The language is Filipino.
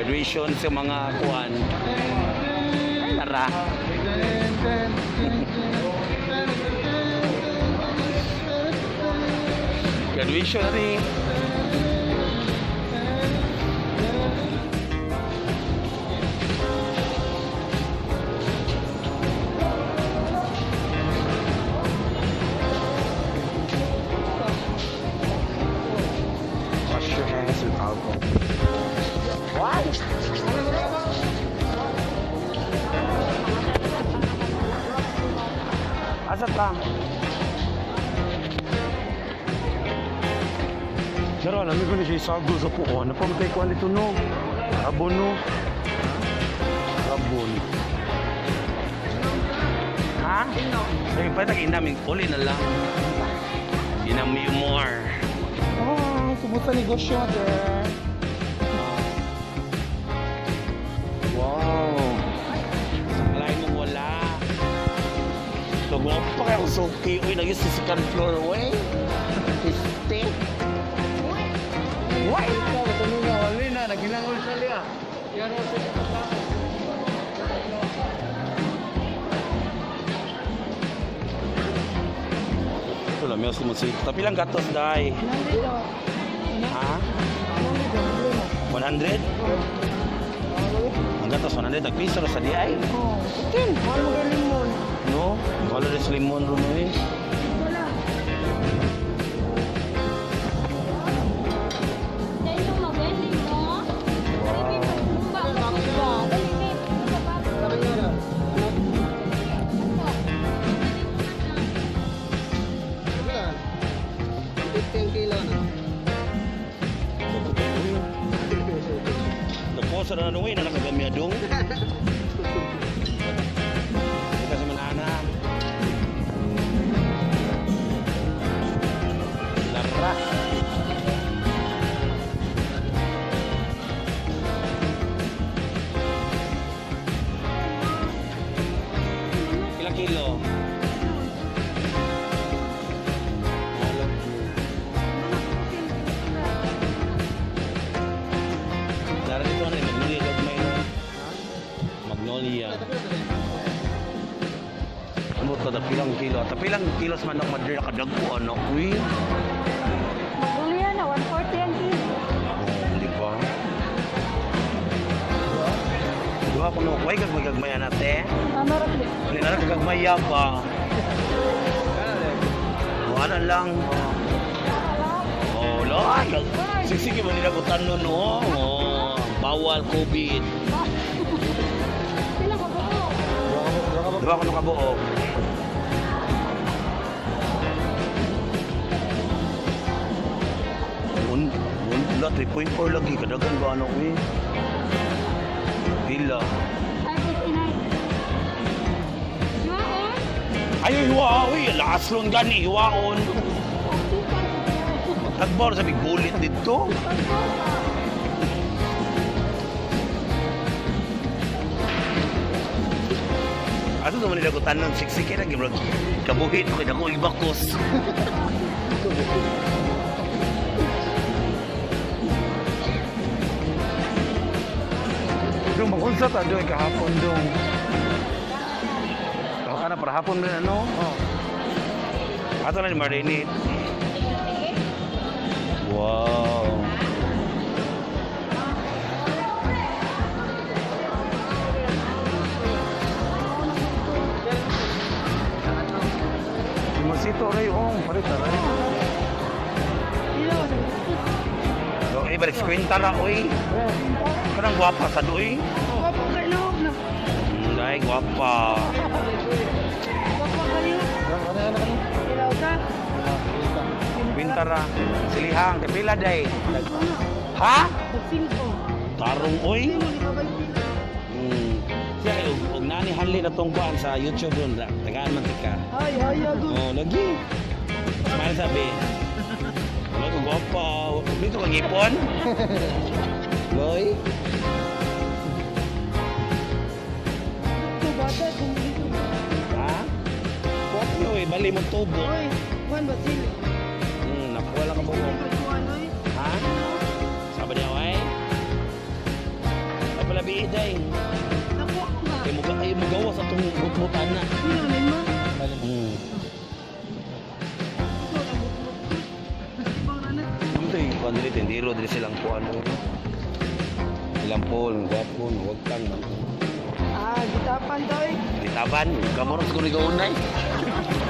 Graduation sa mga kuan. Tara. Graduation rin. Wash your hands with alcohol. What? Asa ka? Pero alam ko na siya isagol sa puon. Napamatay ko nito no. Abon no. Abon. Ha? Ay, pa namin uli na lang. Inami more. Oh, sumusta negosyo, girl. Wow. Alay mo wala. Tugwa pa kayo suki. Uy, naging sa second floor. Uy. Este. Uy. Ikaw, tuloy na, wali na. Naghinangol siya liya. Yan mo siya kasama. Ito lang, may sumusik. Tapi lang gatos, day. Ha? 100? Ang gatos, 100. Nagpiso na sa di ay. Oh, tin. Mahal mo ka limon. No? Wala rin sa limon rin eh. Wala. Nagposa na nung na nakagamyadong. Hindi kasi manana. Lara. Ilang kilo? Lara dito na Magnolia gagmay no. Magnolia. Ano to tapilang kilo? Tapilang kilos manok madre kadagko ano uy. Maguli na, 140 ang kilo. Oh, di ba? Duha ko no, way gagmay nate. Marap din. Wala na kagagmaya pa. Wala lang. Oh, loy. Sigsige man nila ko tanon no. Oh, bawal COVID. Sila ka ba? Diba ko nakabuo? Wala, 3.4 lagi. Kadagan ba ano eh? Pila. Ay, 59. Yuwaon? Ayaw, hiwaon. Lakas lang gani, hiwaon. Tagbar sa bigulit dito. Ato naman nila ko tanong, siksiki na gimrag kabuhit ko ako ibakos. Dong, mag-unsa ta doon kahapon dong. Ako ka na para hapon na ano? Oh. Ato na ni Marinate. Wow. Masito ray ong parita ray. So, ibalik sa kwenta na, uy. Kanang gwapa sa doy. Papa kay loob na. Ay, gwapa. Papa kayo. Ilaw ka. Bintara. Silihang, kapila day. Ha? Pagsilpo. Tarong, uy. Hindi mo gikabay sila. Siya, huwag nani hanli na tungkuan sa YouTube doon. Tagaan man tika. Ay, agad. Oh, lagi. Smile sabi. Wala ko gwapa. Dito kang ipon. Boy. Ito bata, dito. Ha? Huwag nyo eh. Bali mo tubo. Oy, Juan Basil. Nakuha lang ka buo. Juan, oy. Ha? Sabi niya, ay? gabi day. Ako nga. Ay mo gawas atong butbutan na. Hindi namin ma. Hmm. Ito na bukbuk. Bang na. Hindi, kuan dili tindiro dili silang kuan. Ilang pol, gwapon, wag kang man. Ah, gitapan daw eh. Ditaban, kamoros ko ni gaunay.